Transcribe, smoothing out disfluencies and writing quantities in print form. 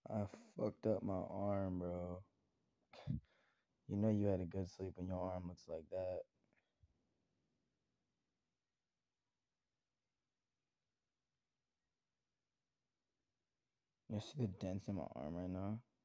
I fucked up my arm, bro. You know you had a good sleep and your arm looks like that. You see the dents in my arm right now?